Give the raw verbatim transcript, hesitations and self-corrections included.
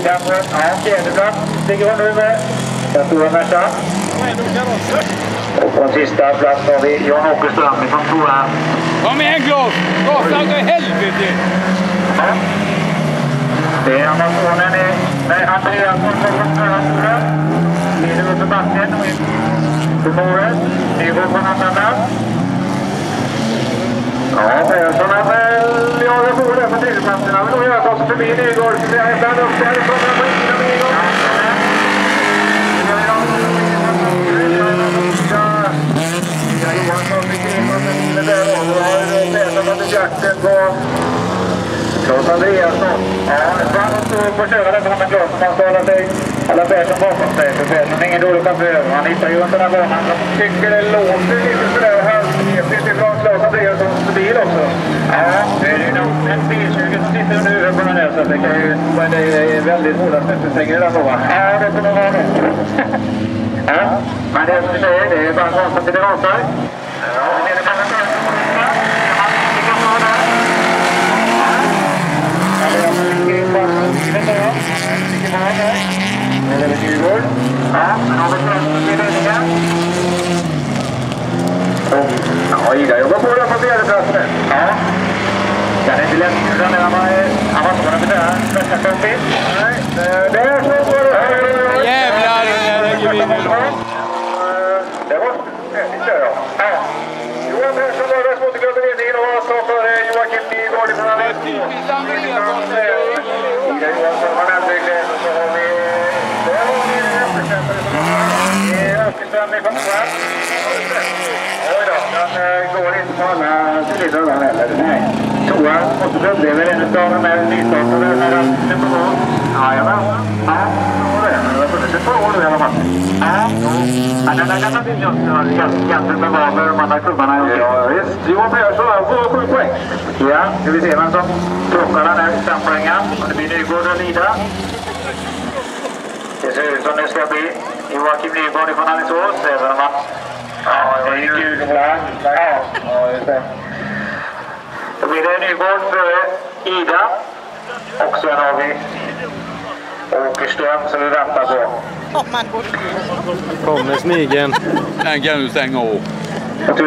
Cameron, ja, jättebra. Ligger hon nu med den stora Märta. Och på den sista plats har vi Jan Åkerström från Tora. Kom igen, Claes! Gasa i helvete! Ja. Det är Amazonen med Andreas från Tora. Leder upp i backen och in på målet. Det går på en annan plats. Ja, Persson har väl jagat på där på tredjeplatserna. Men då gör jag oss förbi Nygård. Så jag är ibland upp där. Det kommer på innan Nygård. Ja, Johansson fick in och sen där. Och då har Persson under jakten på Claes Andreasson. Ja, han står på köra där framme Claes. Man står alla sig. Alla Persson bakom sig. För Persson är ingen dålig chaufför. Han hittar ju inte den här banan. Jag tycker det låter lite sådär halvknepigt ifrån Claes Andreassons bil också. Ja, det är ju nog en B tjugo som sitter under huvudet på den här. Så det kan ju vara det är väldigt hårda stöttestänger där på, va? Ja, det kommer vara det. Ja, men det som du säger, det är bara konstigt till det rasar. Ja, det är det bara Persson på det. Ja, det kan vara där. Ja, det är alltså mycket bara som bilen där, ja. Mycket bra där. Det är väldigt Nygård. Ja, men har vi Persson till ledningen. Ja, Ida jobbar på den på fjärdeplatsen. Ja. Kan inte lämna den när man han var så för där. Nästa kompis. Nej, det är så går det. Jävlar, det lägger vi in nu. Det var färdigt där, ja. Ja. Johan Persson var där mot glömde ledningen och var så för Joakim Nygård från alla. Ida Johansson var närmare och så har vi där har vi efterkämpare som är Åkerström i kontrakt. Oj då, den går inte på alla cylindrar heller. Nej. Toa måste bli det är väl en av de här nystartade när den är på gång. Jajamän. Ja, det är det. Det har funnits ett par år nu i alla fall. Ja, ja. Den där gamla bilen har jämfört med vad man har klubbarna gjort. Ja, visst. Johan Persson har fått sju poäng. Ja, ska vi se vem som plockar den här stampoängen. Det blir Nygård och Lida. Det ser ut som det ska bli Joakim Nygård från Alingsås. Även om man... Ja, det är ju gul flagg. Ja, just det. Då blir det Nygård före Ida. Och sen har vi Åkerström som vi väntar på. Kommer snigen. Den kan du stänga av.